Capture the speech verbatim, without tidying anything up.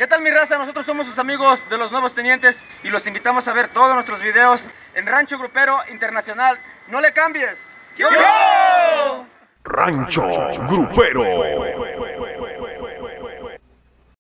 ¿Qué tal mi raza? Nosotros somos sus amigos de los Nuevos Tenientes y los invitamos a ver todos nuestros videos en Rancho Grupero Internacional. ¡No le cambies! ¡Yo! Rancho Grupero.